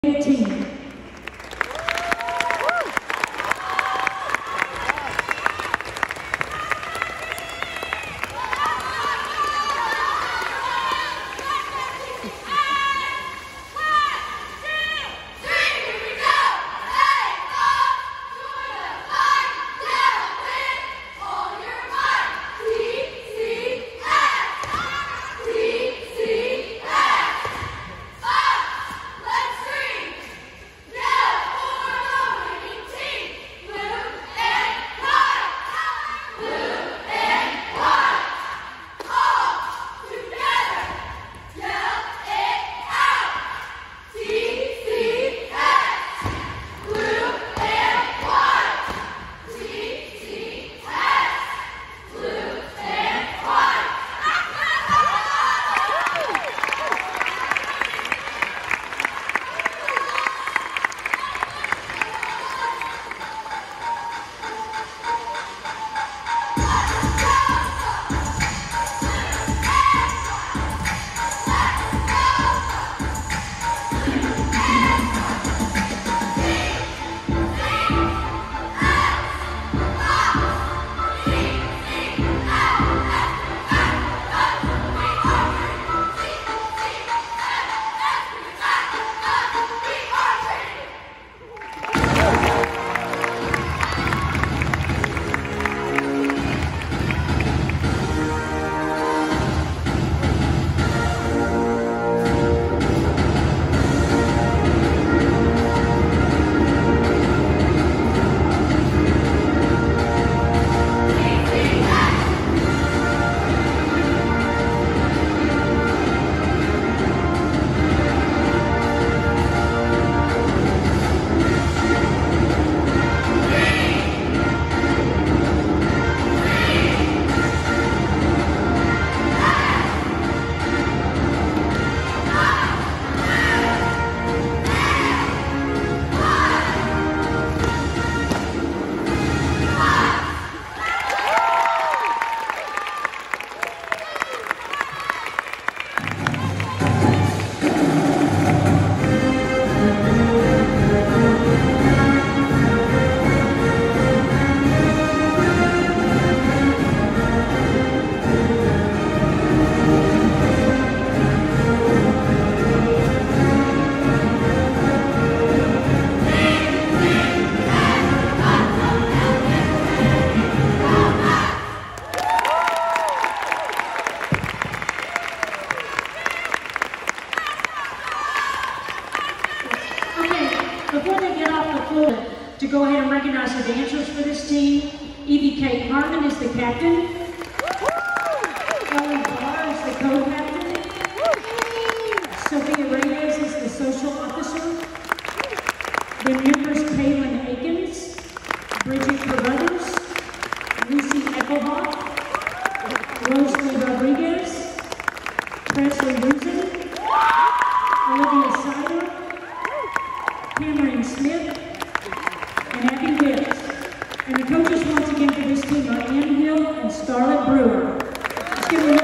team. Before they get off the floor, to go ahead and recognize the dancers for this team, Evie Kate Harmon is the captain. Ellen Barr is the co-captain. Sophia Reyes is the social officer. The members Kaylin Akins, Bridget Carruthers, Lucy Ecclehoff, Rosalie Rodriguez, Presley Luzin, Olivia Sider, Cameron Smith, and Abby Witts. And the coaches once again for this team are Ann Hill and Scarlett Brewer. Let's give them